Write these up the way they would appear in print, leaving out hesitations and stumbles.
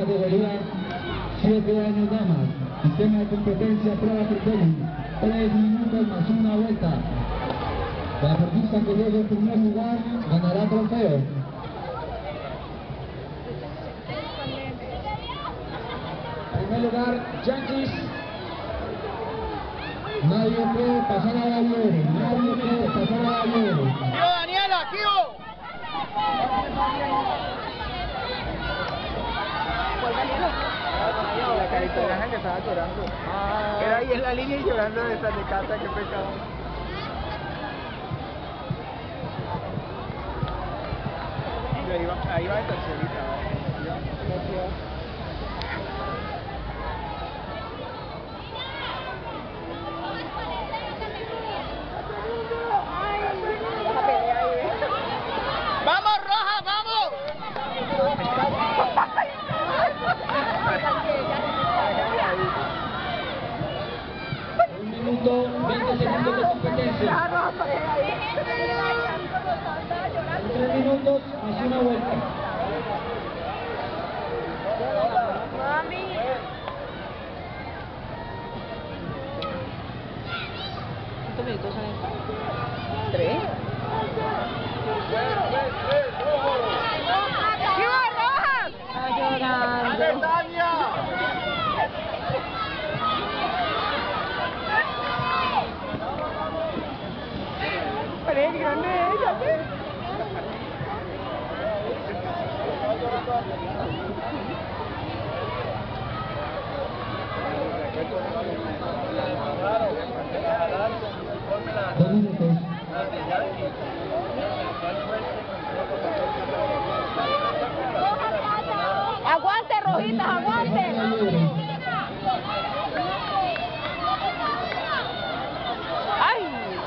categoría 7 años damas. Sistema de competencia prueba criterium. 3 minutos más una vuelta. La deportista que llegue en primer lugar ganará trofeo. En primer lugar, Yankees. Nadie puede pasar a la liebre. Nadie puede pasar a la liebre. ¡Tío Daniela, tío! La carita de Ángel que estaba llorando. Era ahí en la línea y llorando de esa de casa, qué pecado. Ahí va esta chelita. ¡Vamos, Roja, vamos! 1 minuto, 20 segundos de competencia. 3 minutos más una vuelta. ¿Cuántos minutos son estos? 3. Está llorando. Parece grande ella, ¿ves? Dos minutos. Aguante, Rojitas, aguante. Ay.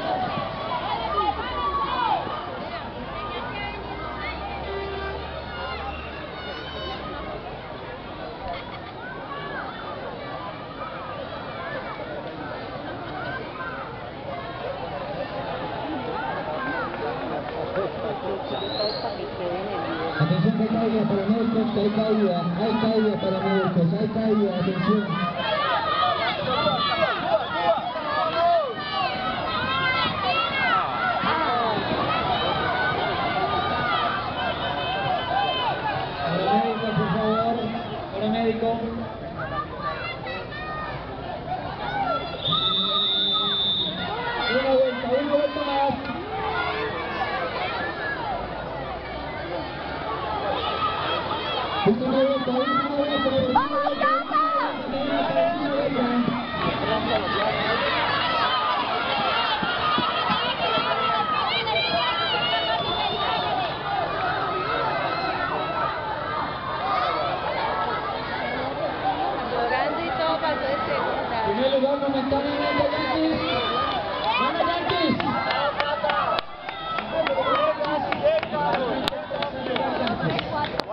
Atención, que hay caída para médicos, que hay caída para médicos, hay caída, atención. Paramédico, por favor, paramédico. Una vuelta más. Última vuelta, última vuelta. ¡Vamos, Gata! Llorando y todo pasó de segunda. Primer lugar momentáneamente, Yankees.